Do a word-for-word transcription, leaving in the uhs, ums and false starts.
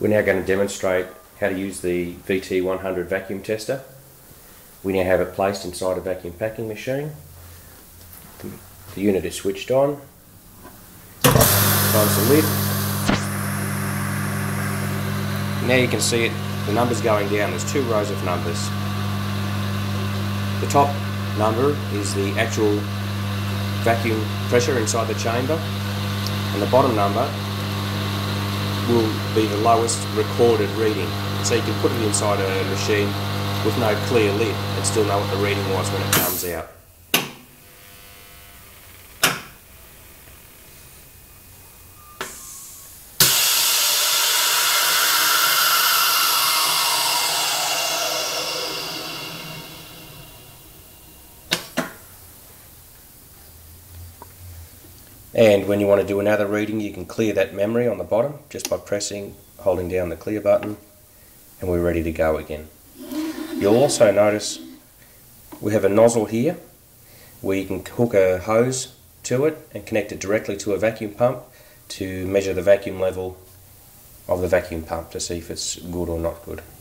We're now going to demonstrate how to use the V T one hundred vacuum tester. We now have it placed inside a vacuum packing machine. The unit is switched on. Close the lid. Now you can see it, the numbers going down. There's two rows of numbers. The top number is the actual vacuum pressure inside the chamber, and the bottom number will be the lowest recorded reading. So you can put it inside a machine with no clear lid and still know what the reading was when it comes out. And when you want to do another reading, you can clear that memory on the bottom just by pressing, holding down the clear button, and we're ready to go again. You'll also notice we have a nozzle here where you can hook a hose to it and connect it directly to a vacuum pump to measure the vacuum level of the vacuum pump to see if it's good or not good.